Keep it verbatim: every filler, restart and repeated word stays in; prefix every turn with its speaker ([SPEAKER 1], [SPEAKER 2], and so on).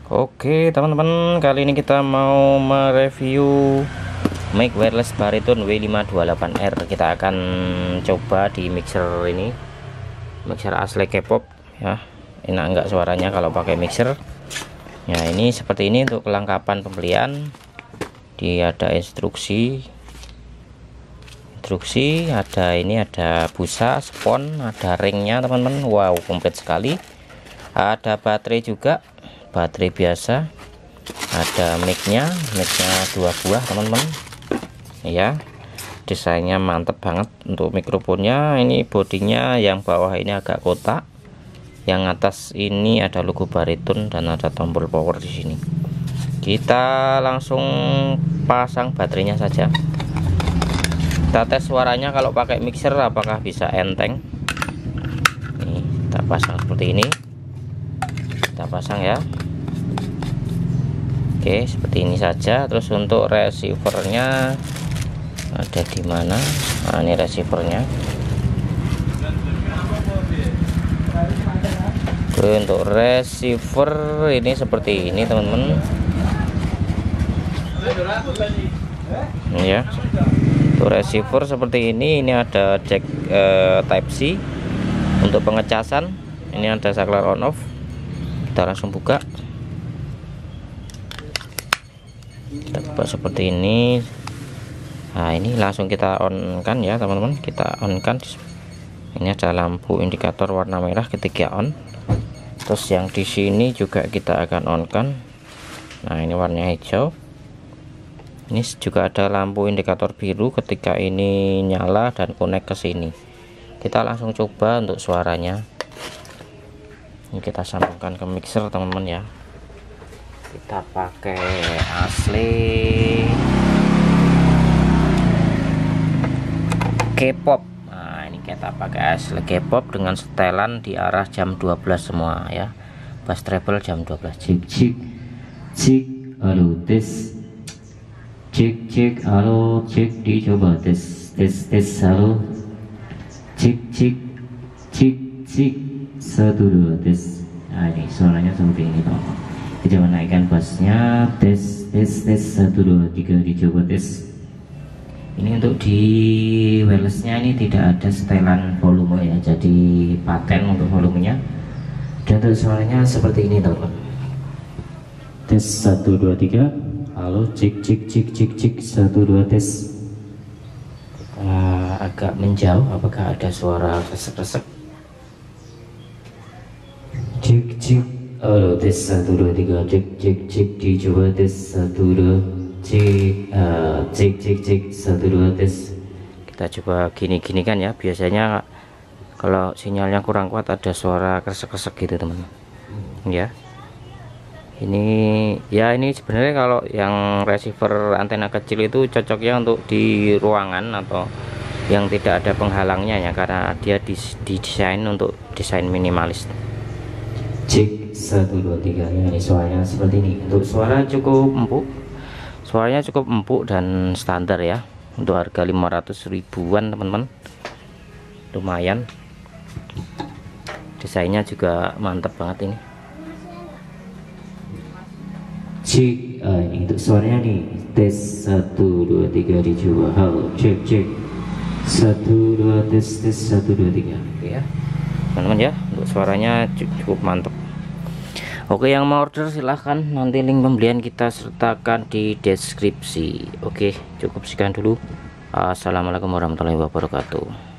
[SPEAKER 1] Oke teman-teman, kali ini kita mau mereview mic wireless Bariton W lima dua delapan R. Kita akan coba di mixer ini, mixer asli K-pop ya. Enak enggak suaranya kalau pakai mixer ya. Ini seperti ini untuk kelengkapan pembelian. Dia ada instruksi instruksi ada ini, ada busa, spon, ada ringnya teman-teman. Wow, komplit sekali. Ada baterai juga, baterai biasa, ada micnya micnya dua buah teman-teman ya. Desainnya mantep banget. Untuk mikrofonnya ini, bodinya yang bawah ini agak kotak, yang atas ini ada logo Bariton dan ada tombol power di sini. Kita langsung pasang baterainya saja. Kita tes suaranya kalau pakai mixer apakah bisa enteng. Nih, kita pasang seperti ini. Kita pasang ya. Oke, seperti ini saja. Terus untuk receivernya ada di mana? Nah, ini receivernya. Oke, untuk receiver ini seperti ini teman-teman. Ya. Untuk receiver seperti ini. Ini ada jack eh, Type C untuk pengecasan. Ini ada saklar on off. Kita langsung buka. Kita buka seperti ini. Nah, ini langsung kita on kan ya teman-teman. Kita on kan. Ini ada lampu indikator warna merah ketika on. Terus yang di sini juga kita akan on kan. Nah, ini warnanya hijau. Ini juga ada lampu indikator biru ketika ini nyala dan connect ke sini. Kita langsung coba untuk suaranya. Ini kita sambungkan ke mixer teman-teman ya. Kita pakai asli K-pop. Nah, ini kita pakai asli K-pop dengan setelan di arah jam dua belas semua ya. Bass treble jam dua belas. Cik cik cik, halo tes. Cek cek, halo cek, dicoba tes tes tes, halo cek cek cek cek, satu dua tes. Nah, ini suaranya seperti ini Pak. Kita menaikkan bassnya. Tes tes tes, satu dua tiga, dicoba tes. Ini untuk di wirelessnya ini tidak ada setelan volume ya, jadi paten untuk volumenya. Dan untuk suaranya seperti ini teman-teman. Tes satu dua tiga. Halo cik cik cik cik cik, satu dua tes. Uh, agak menjauh, apakah ada suara resek-resek? Cik cik, halo tes satu dua tiga, cik cik cik, dicoba tes satu dua, cik uh, cik cik cik, satu dua tes. Kita coba gini-gini kan ya. Biasanya kalau sinyalnya kurang kuat ada suara kresek-kresek gitu teman-teman ya. Ini ya, ini sebenarnya kalau yang receiver antena kecil itu cocoknya untuk di ruangan atau yang tidak ada penghalangnya ya, karena dia didesain untuk desain minimalis. Cek satu dua tiga ya. Ini suaranya seperti ini. Untuk suara cukup empuk, suaranya cukup empuk dan standar ya. Untuk harga lima ratus ribuan teman-teman, lumayan. Desainnya juga mantap banget ini. Cek, uh, ini untuk suaranya nih. Tes satu dua tiga, dicoba. Halo cek cek, satu dua tes tes, satu dua tiga ya teman-teman ya. Untuk suaranya cukup mantap. Oke, yang mau order silahkan, nanti link pembelian kita sertakan di deskripsi. Oke, cukup sekian dulu. Assalamualaikum warahmatullahi wabarakatuh.